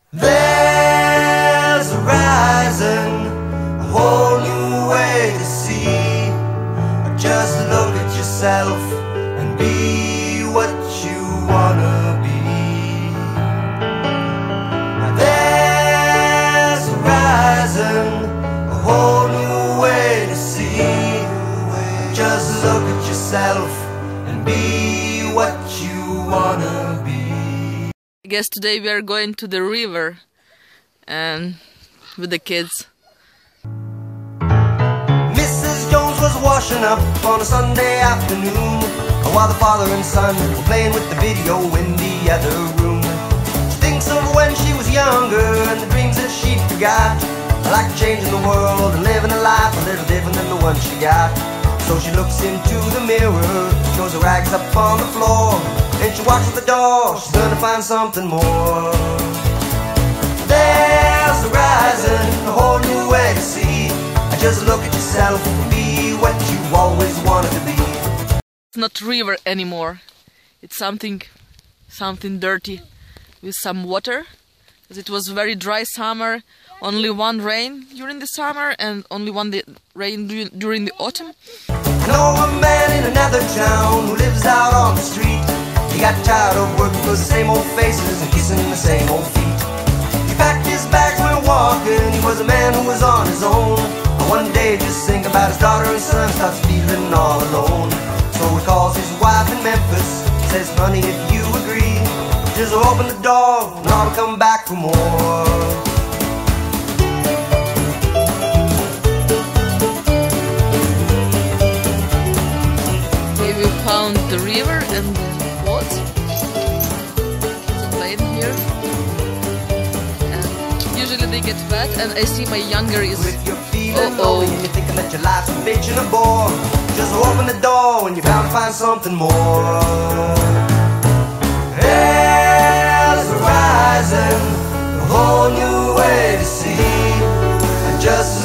There's a horizon, a whole new way to see. Just look at yourself and be what you wanna be. There's a horizon, a whole new way to see. Just look at yourself and be what you wanna be. I guess today we are going to the river and with the kids. Mrs. Jones was washing up on a Sunday afternoon, while the father and son were playing with the video in the other room. She thinks of when she was younger and the dreams that she forgot, like changing the world and living a life a little different than the one she got. So she looks into the mirror, throws her rags up on the floor, and she walks to the door, she's gonna find something more. There's a horizon, a whole new way to see. Just look at yourself and be what you always wanted to be. It's not river anymore. It's something dirty with some water. Because it was very dry summer, only one rain during the summer and only one rain during the autumn. I know a man in another town who lives out on the street. He got tired of working for the same old faces and kissing the same old feet. He packed his bags, went walking. He was a man who was on his own. But one day, just think about his daughter and son, starts feeling all alone. So he calls his wife in Memphis, says, honey, if you agree, just open the door and I'll come back for more. We found the river and the boat. It's a plane here. And usually they get wet, and I see my younger is... If you're feeling lonely and you're thinking that your life's a bitch and a bore, just open the door and you're bound to find something more. There's a horizon, a whole new way to see. And just